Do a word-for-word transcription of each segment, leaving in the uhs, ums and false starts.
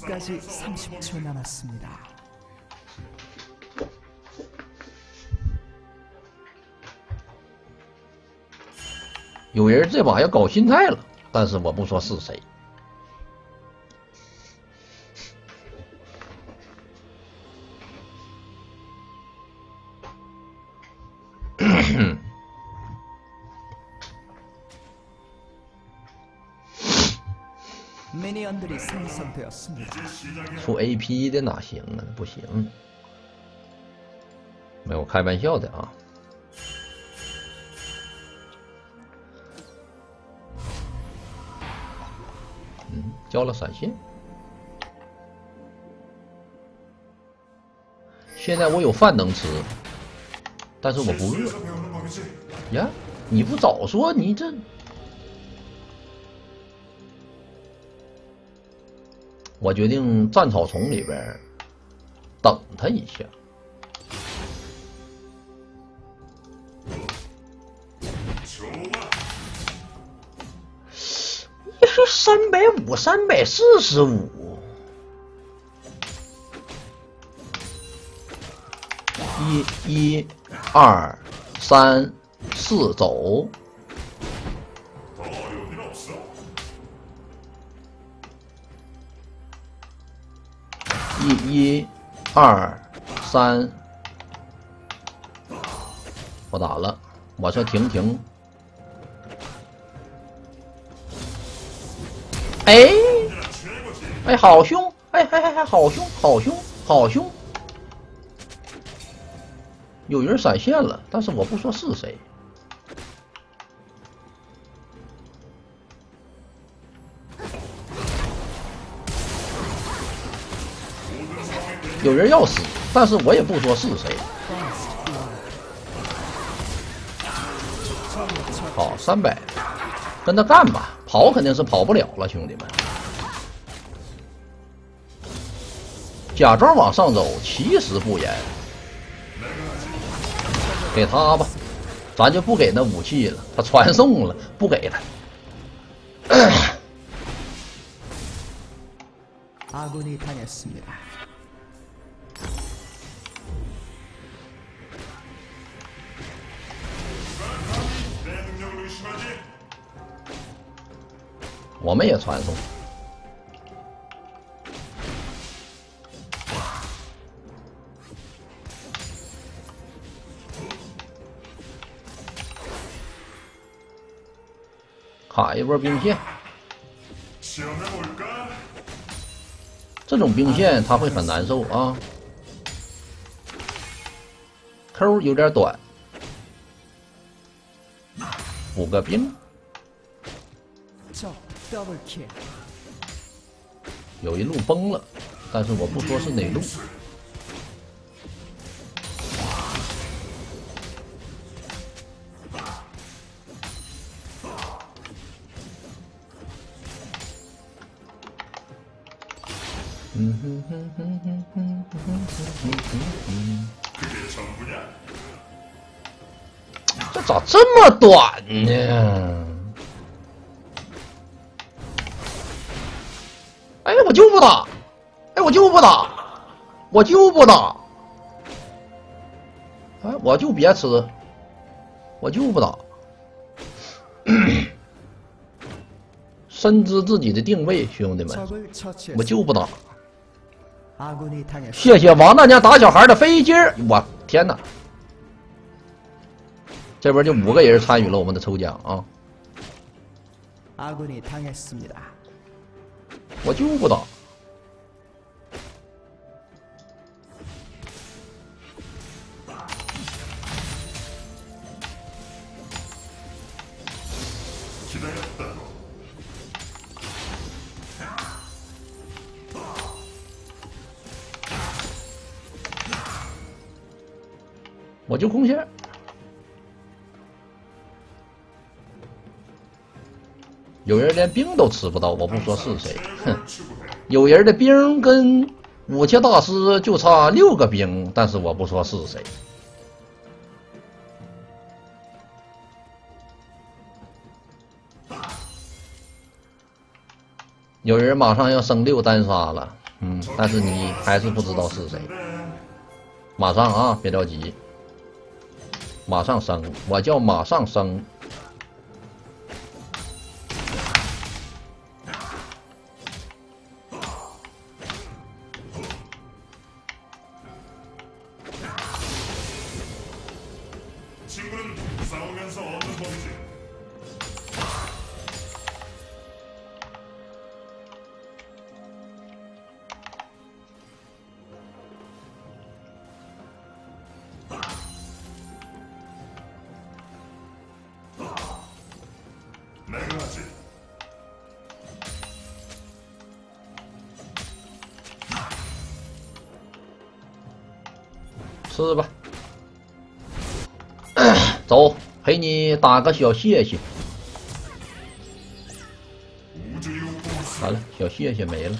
보스까지 삼십 초 남았습니다. 有人这把要搞心态了，但是我不说是谁。 미니언들이 생성되었습니다. 出 A P 的哪行啊？不行，没有开玩笑的啊。嗯，交了闪现。现在我有饭能吃，但是我不饿。呀，你不早说，你这。我决定站草丛里边等他一下。你说三百五、三百四十五，一、一、二、三、四，走。一、一、二、三，我打了，我说停停。哎，哎，好凶！哎，哎哎哎，好凶，好凶，好凶！有人闪现了，但是我不说是谁。有人要死，但是我也不说是谁。好，三百，跟他干吧，跑肯定是跑不了了，兄弟们。假装往上走，其实不严。给他吧，咱就不给那武器了，他传送了，不给他。 아군이당했습니다. 我们也传送。卡一波兵线，这种兵线他会很难受啊。Q 有点短，补个兵。有一路崩了，但是我不说是哪路。嗯哼哼哼哼哼哼哼哼，这咋这么短呢？哎，我就不打！哎，我就不打！我就不打！哎，我就别吃！我就不打！深知自己的定位，兄弟们，我就不打！谢谢王大娘打小孩的飞机儿！我天哪！这边就五个人参与了我们的抽奖啊！我就不打。我就空线。有人连兵都吃不到，我不说是谁，哼。有人的兵跟武器大师就差六个兵，但是我不说是谁。有人马上要升六单杀了。 嗯，但是你还是不知道是谁。马上啊，别着急，马上升，我叫马上升。吃吧，走，陪你打个小谢谢。完了，小谢谢没了。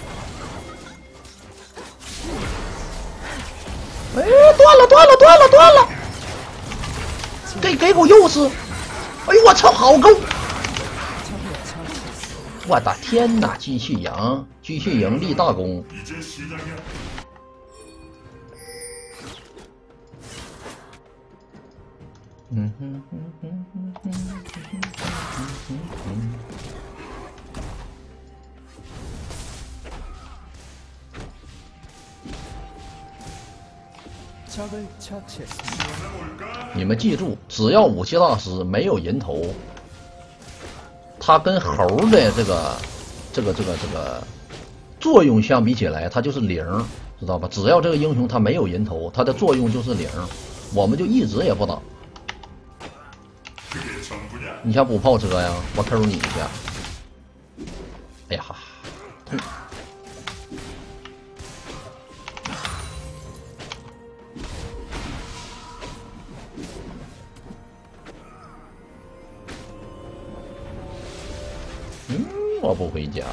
哎，断了，断了，断了，断了！给给股又是，哎呦我操，好够！我的天哪，继续赢，继续赢，立大功。嗯哼哼哼哼哼哼哼。 你们记住，只要武器大师没有人头，他跟猴的这个、这个、这个、这个作用相比起来，他就是零，知道吧？只要这个英雄他没有人头，他的作用就是零，我们就一直也不打。你想补炮车呀？我 Q 你一下。哎呀，痛！ 嗯，我不回家。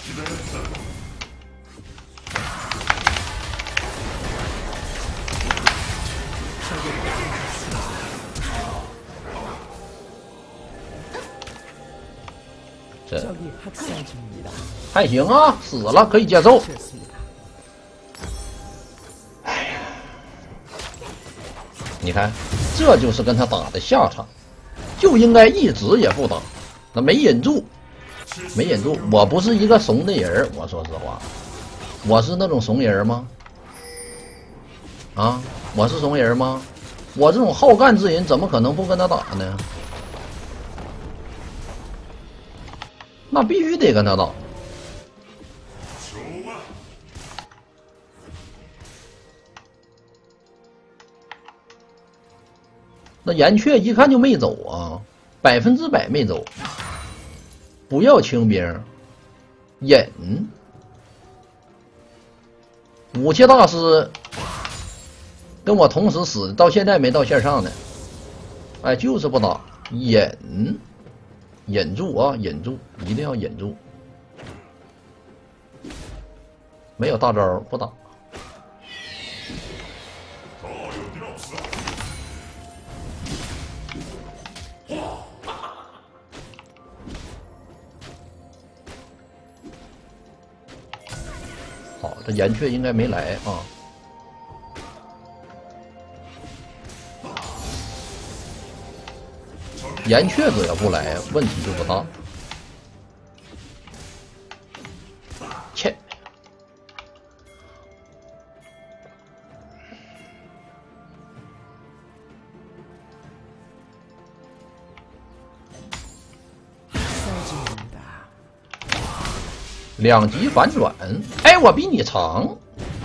这还行啊，死了可以接受。哎呀，你看，这就是跟他打的下场，就应该一直也不打，那没忍住。 没忍住，我不是一个怂的人，我说实话，我是那种怂人吗？啊，我是怂人吗？我这种好干之人，怎么可能不跟他打呢？那必须得跟他打。那岩雀一看就没走啊，百分之百没走。 不要清兵，忍。武器大师跟我同时死，到现在没到线上呢。哎，就是不打，忍，忍住啊，忍住，一定要忍住。没有大招不打。 好，这岩雀应该没来啊。岩雀只要不来，问题就不大。切。两级反转，哎，我比你长。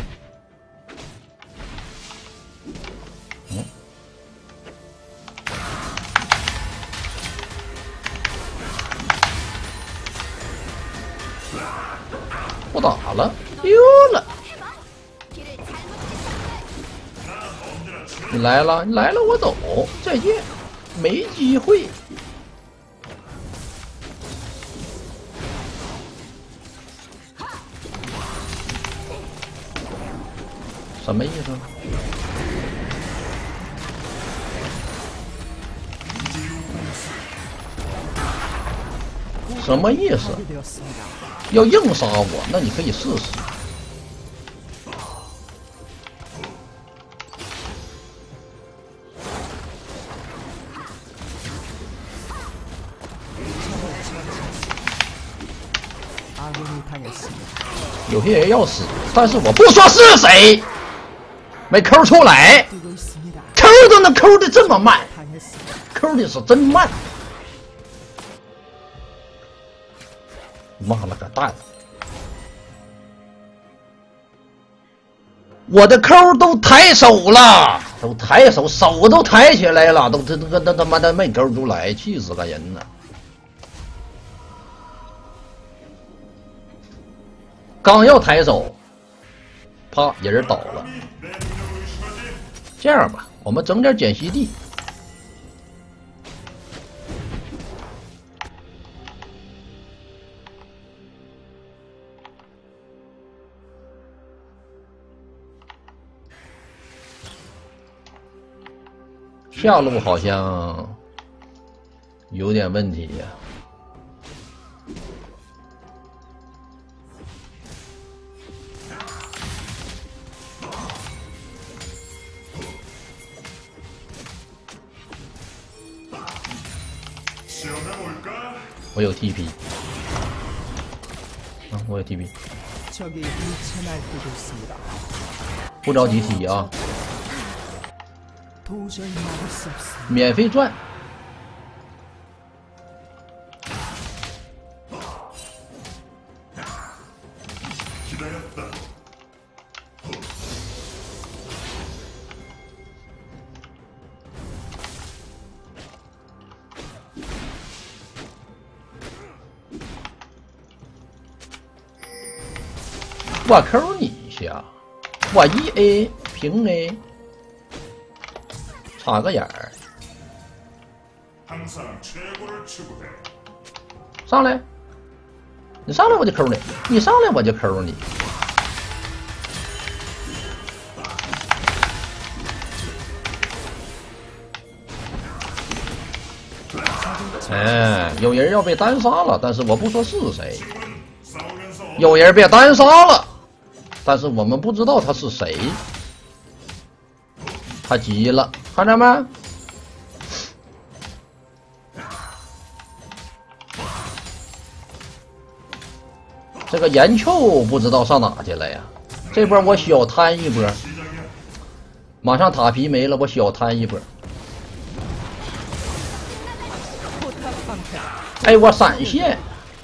嗯，不打了，丢了。你来了，你来了，我走，再见，没机会。 什么意思？什么意思？要硬杀我，那你可以试试。 有些人要死，但是我不说是谁，没抠出来， 뛰고 있습니다. 抠都能抠的这么慢， 당했습니다. 抠的是真慢。妈了个蛋！我的抠都抬手了，都抬手，手都抬起来了，都这这这他妈的没抠出来，气死个人了！刚要抬手，啪，人倒了。这样吧，我们整点碱息地。下路好像有点问题呀、我有 T P， 啊，我有 T P， 적이 일체 날뛰고 있습니다. 不着急踢啊， 도저히 막을 수 없습니다. 免费赚。我抠你一下，我一 A 平 A， 插个眼儿，上来，你上来我就抠你，你上来我就抠你。哎，有人要被单杀了，但是我不说是谁。有人被单杀了。但是我们不知道他是谁，他急了，看见没？这个岩鳅不知道上哪去了呀？这波我小贪一波，马上塔皮没了，我小贪一波。哎，我闪现。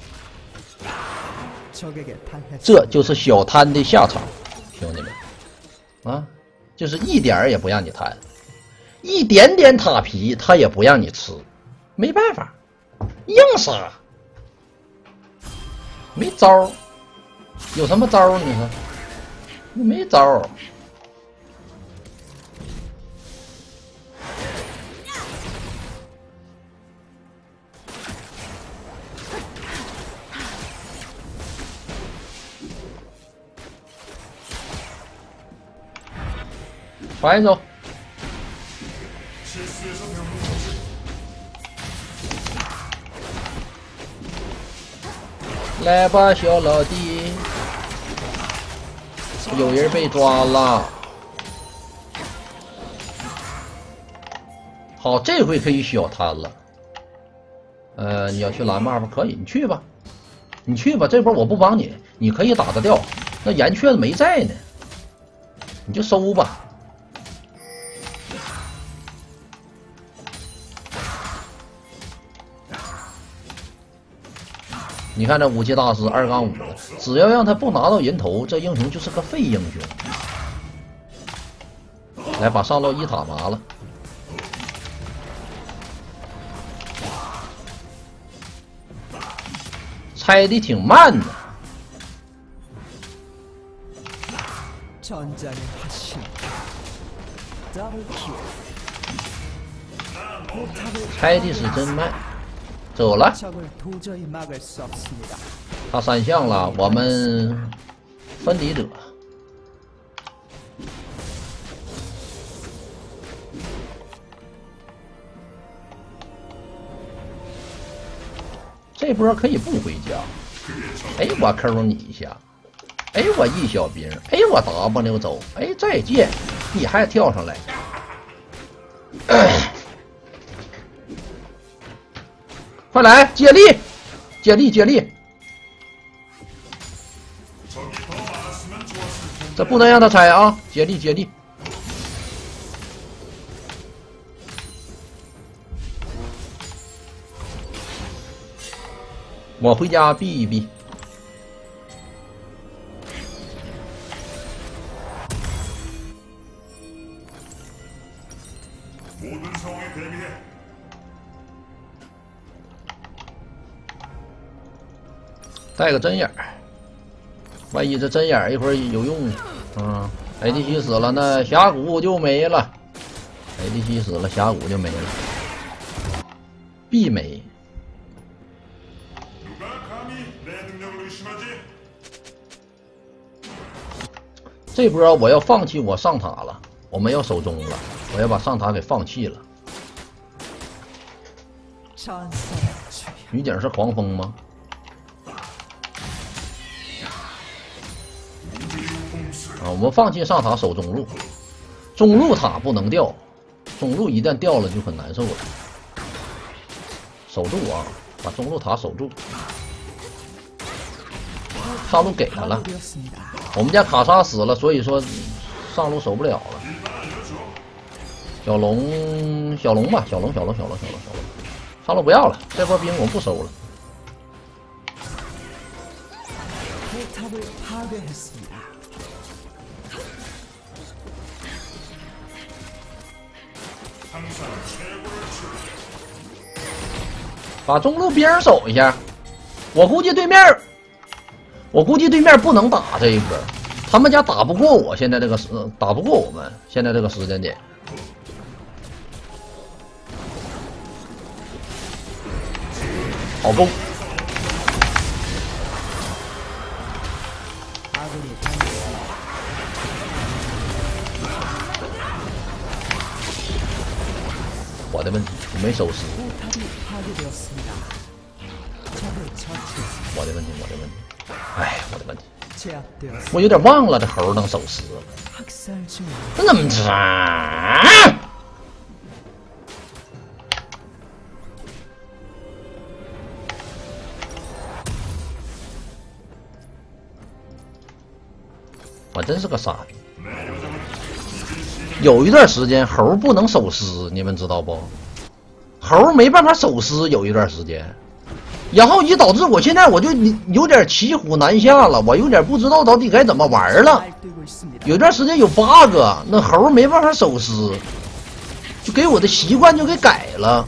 这就是小贪的下场，兄弟们，啊，就是一点儿也不让你贪，一点点塔皮他也不让你吃，没办法，硬杀，没招儿，有什么招儿？你说，没招儿。快走！来吧，小老弟！有人被抓了。好，这回可以小贪了。呃，你要去蓝 buff 可以，你去吧，你去吧。这波我不帮你，你可以打得掉。那岩雀子没在呢，你就收吧。你看这武器大师二杠五的，只要让他不拿到人头，这英雄就是个废英雄。来，把上路一塔麻了。拆的挺慢的。拆的是真慢。走了，他三项了，我们分敌者。这波可以不回家。哎，我抠你一下。哎，我一小兵。哎，我 W 走。哎，再见，你还跳上来。哎，快来接力，接力，接力！ 这不能让他拆啊！接力接力。我回家避一避。带个针眼儿，万一这针眼儿一会儿有用，啊 ，A D C 死了，那峡谷就没了。A D C 死了，峡谷就没了。必没。这波我要放弃我上塔了，我们要守中了，我要把上塔给放弃了。女警是黄蜂吗？啊，我们放弃上塔守中路，中路塔不能掉，中路一旦掉了就很难受了。守住啊，把中路塔守住。上路给他了，我们家卡莎死了，所以说上路守不了了。小龙，小龙吧，小龙，小龙，小龙，小龙，小龙，上路不要了，这波兵我不收了。 把中路兵守一下，我估计对面，我估计对面不能打这一波，他们家打不过我，现在这个时、呃、打不过我们，现在这个时间点。好攻！我的问题，我没守时。 我的问题，我的问题，哎，我的问题，我有点忘了这猴能守时，这怎么着？我真是个傻逼。有一段时间猴不能守时，你们知道不？猴没办法守时，有一段时间。 然后以导致我现在我就有点骑虎难下了，我有点不知道到底该怎么玩了。有段时间有 bug， 那猴没办法守时，就给我的习惯就给改了。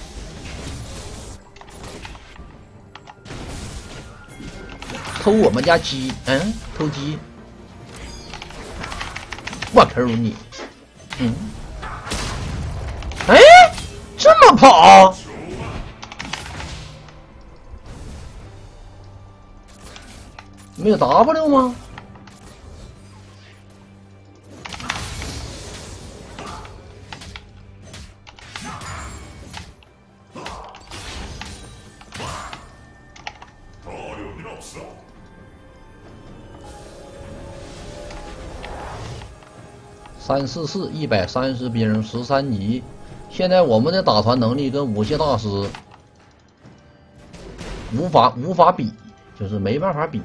偷我们家鸡，嗯，偷鸡，我抠你，嗯，哎，这么跑。 没有 W 吗？三四四一百三十兵十三级，现在我们的打团能力跟武器大师无法无法比，就是没办法比。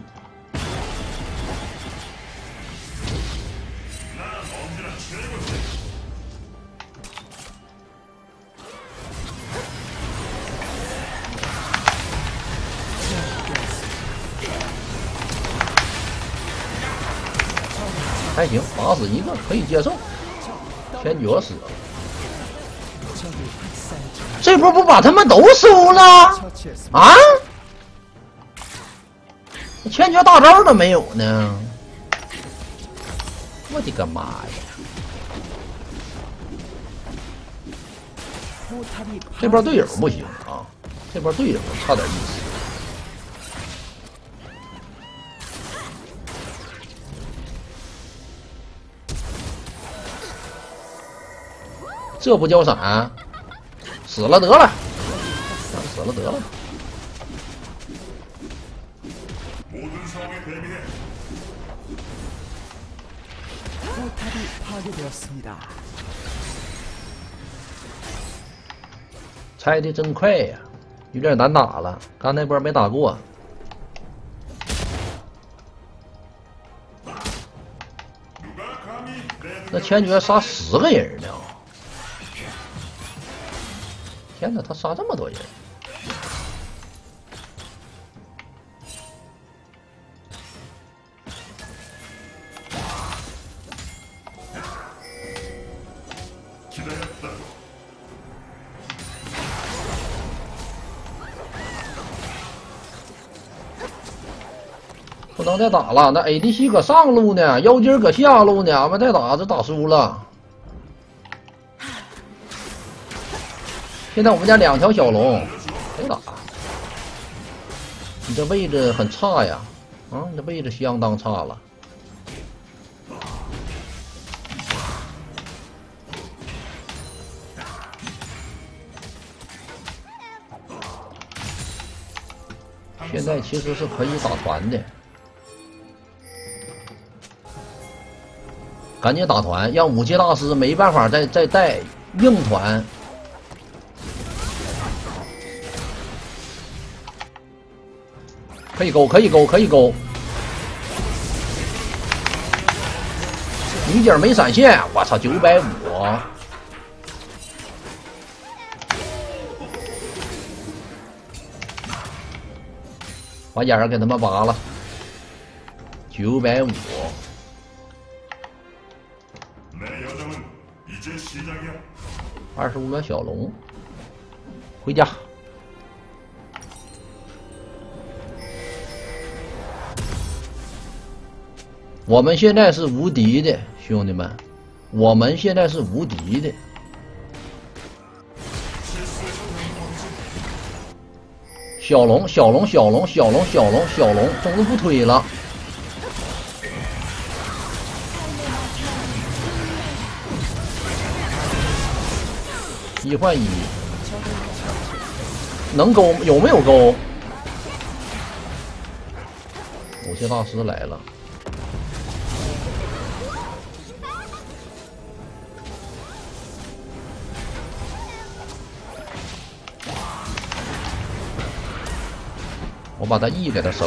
还行，打死一个可以接受。天爵死了，这波不把他们都收了啊？千绝大招都没有呢！我的个妈呀！这波队友不行啊，这波队友差点意思。 这不叫闪，死了得了，死了得了。拆的真快呀，有点难打了。刚那波没打过。 那千珏杀十个人呢！天哪，他杀这么多人！不能再打了，那 A D C 搁上路呢，妖精搁下路呢，俺们再打这打输了。现在我们家两条小龙，谁打？你这位置很差呀，啊，你这位置相当差了。现在其实是可以打团的。赶紧打团，让武器大师没办法再再带硬团。可以勾，可以勾，可以勾。女警没闪现，我操，九百五。把眼儿给他们拔了，九百五。二十五秒小龙，回家。我们现在是无敌的，兄弟们，我们现在是无敌的。小龙，小龙，小龙，小龙，小龙，小龙，种子不推了。一换一，能勾有没有勾？武器大师来了，我把他 E 给他收了，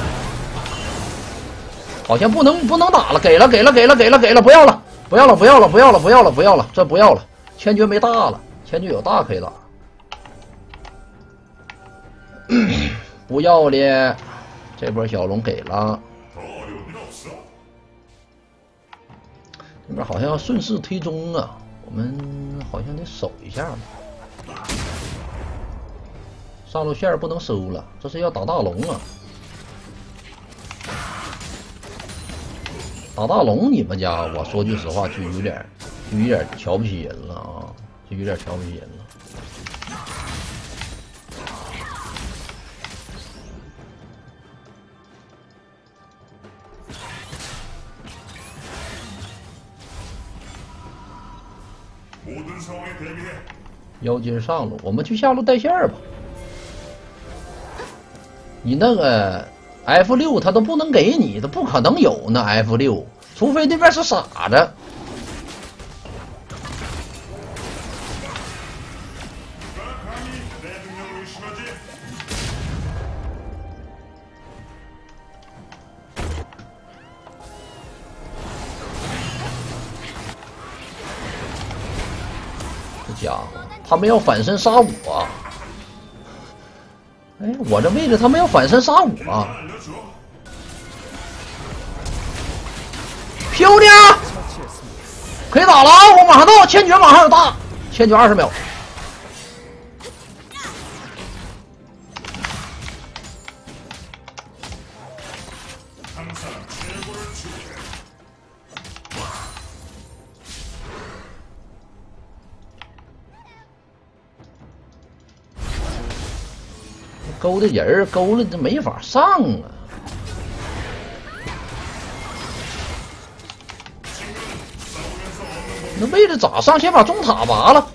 好像不能不能打了，给了给了给了给了给了，不要了不要了不要了不要了不要了不要了，这不要了，千珏没大了。千珏有大可以打，不要了，这波小龙给了，这边好像要顺势推中啊，我们好像得守一下吧，上路线不能收了，这是要打大龙啊，打大龙你们家，我说句实话，就有点就有点瞧不起人了啊。就有点瞧不起人了。妖精上路，我们去下路带线吧。你那个 F 六 他都不能给你，他不可能有那 F 六，除非那边是傻子。家伙，他们要反身杀我！哎，我这位置他们要反身杀我！漂亮，可以打了，我马上到，千珏马上有大，千珏二十秒。勾的人勾了，这没法上啊！那位置咋上？先把中塔拔了。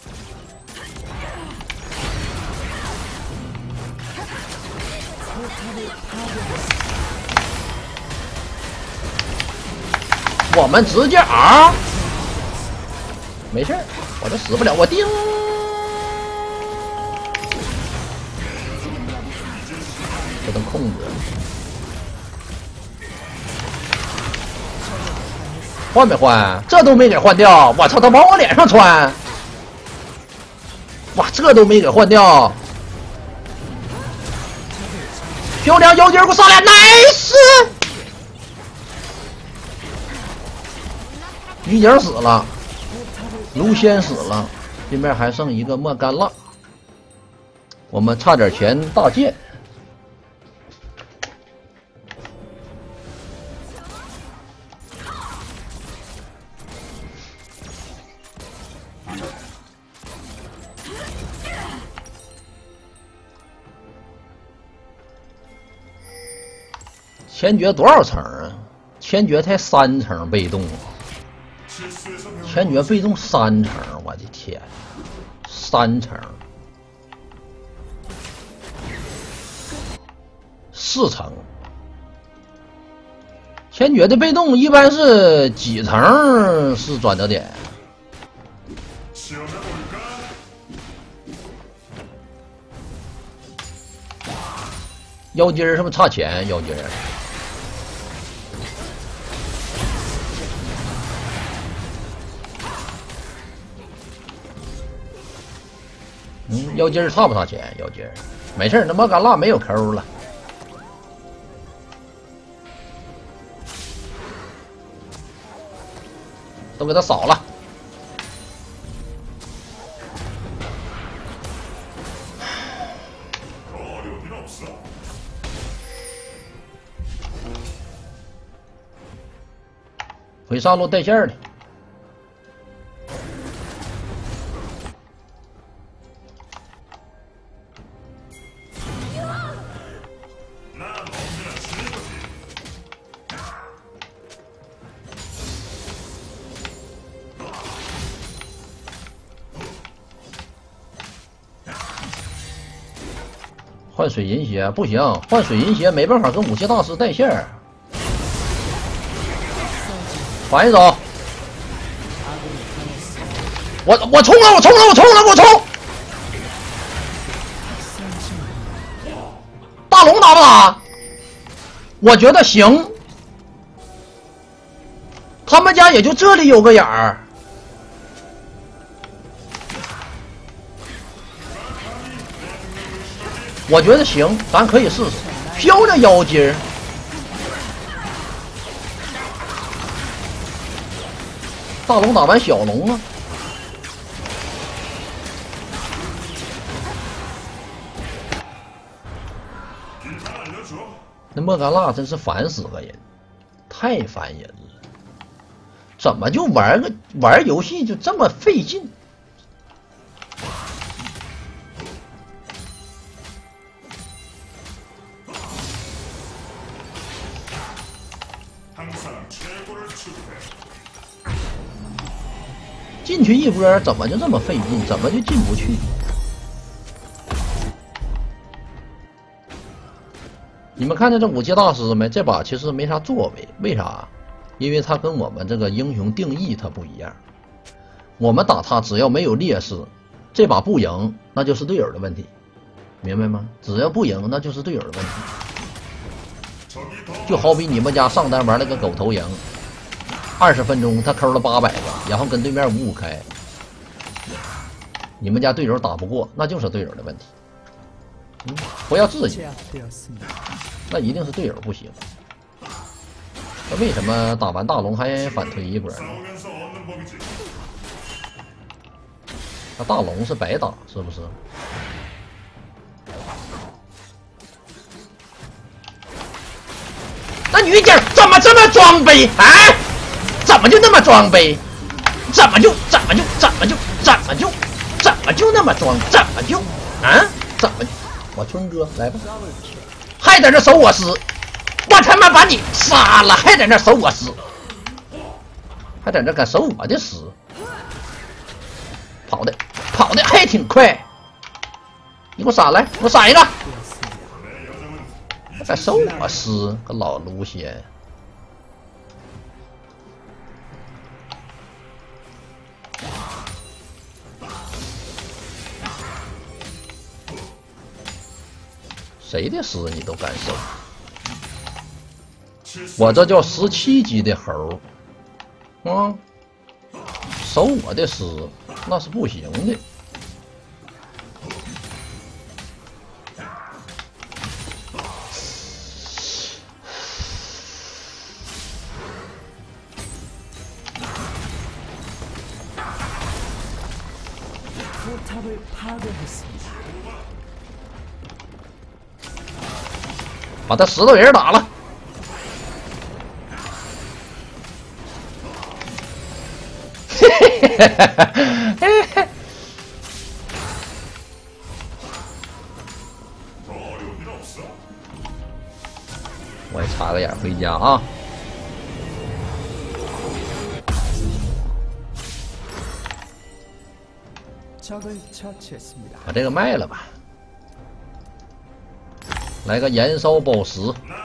我们直接 R， 没事，我这死不了，我叮。这能控制。 换没换？这都没给换掉！我操，他往我脸上穿！哇，这都没给换掉！漂亮，妖精给我上来 ，nice！ 鱼影死了，卢仙死了，对面还剩一个莫甘娜，我们差点钱大剑。千珏多少层啊？千珏才三层被动啊！千珏被动三层，我的天，三层，四层。千珏的被动一般是几层是转折点？妖精是不是差钱？妖精。嗯，妖精差不差钱？妖精没事，那莫甘娜没有抠了。都给他扫了。回上路带线儿的。换水银鞋不行，换水银鞋没办法跟武器大师带线儿。反一走，我我冲了，我冲了，我冲了，我冲！大龙打不打？我觉得行。他们家也就这里有个眼儿。我觉得行，咱可以试试。飘着妖精儿，大龙打完小龙啊！那莫甘娜真是烦死个人，太烦人了！怎么就玩个玩游戏就这么费劲？进去一波怎么就这么费劲？怎么就进不去？你们看见这武器大师没？这把其实没啥作为，为啥？因为他跟我们这个英雄定义它不一样。我们打他只要没有劣势，这把不赢那就是队友的问题，明白吗？只要不赢那就是队友的问题。就好比你们家上单玩了个狗头鹰。二十分钟他抠了八百个，然后跟对面五五开，你们家队友打不过，那就是队友的问题。嗯，不要自己，那一定是队友不行。那为什么打完大龙还反推一波呢？那大龙是白打，是不是？那女警怎么这么装杯啊？怎么就那么装杯？怎么就怎么就怎么就怎么就怎么就那么装？怎么就啊？怎么？我春哥来吧，还在这守我师，我他妈把你杀了，还在那守我师，还在那敢守我的师，跑的跑的还挺快，你给我闪来，给我闪一个，还敢守我师，个老卢仙。谁的师你都敢收？我这叫十七级的猴， 啊，守我的师那是不行的。 포탑을 파괴했습니다. 把他石头人打了。嘿嘿嘿嘿嘿。我也插个眼回家啊。 적을 처치했습니다. 把这个卖了吧，来个燃烧宝石。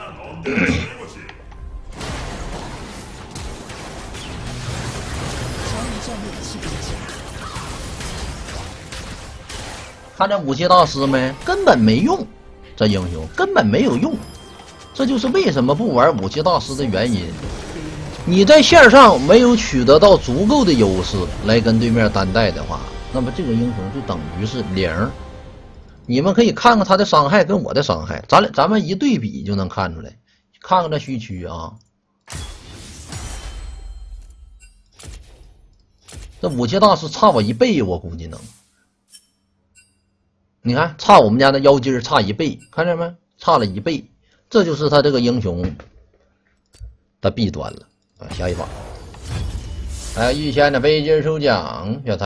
看这武器大师没？根本没用，这英雄根本没有用，这就是为什么不玩武器大师的原因。你在线上没有取得到足够的优势来跟对面单带的话。 那么这个英雄就等于是零，你们可以看看他的伤害跟我的伤害，咱俩咱们一对比就能看出来。看看这虚区啊，这武器大师差我一倍，我估计能。你看，差我们家的妖精差一倍，看见没？差了一倍，这就是他这个英雄的弊端了啊！下一把，还有一千的飞金手奖，小唐。